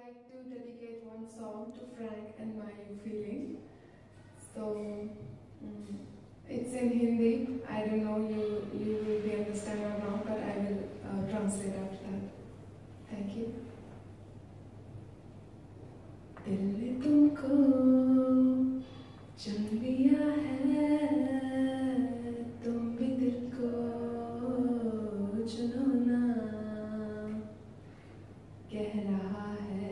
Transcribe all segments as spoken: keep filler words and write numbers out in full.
like to dedicate one song to Frank and my feeling. So mm, it's in Hindi. I don't know you you will be understand or not, but I will uh, translate after that. Thank you. दिल ने तुमको चुन लिया है, तुम भी दिल को चुनो ना, कह रहा है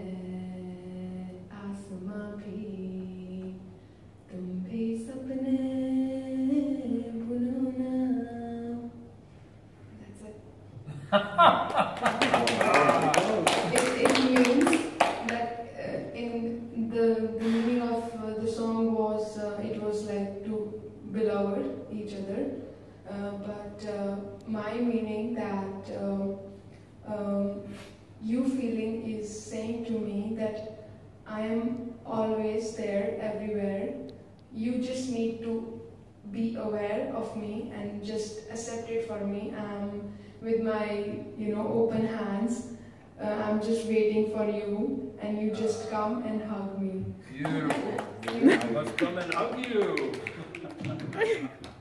आसमां भी, तुम भी सपने बुनो ना. That's it. it, it means that uh, in the, the meaning of uh, the song was uh, it was like to beloved each other, uh, but uh, my meaning that uh, um, you feeling is saying to me that I am always there everywhere. You just need to be aware of me and just accept it for me. Um, with my you know open hands, uh, I'm just waiting for you, and you just come and hug me. Beautiful. I must come and hug you.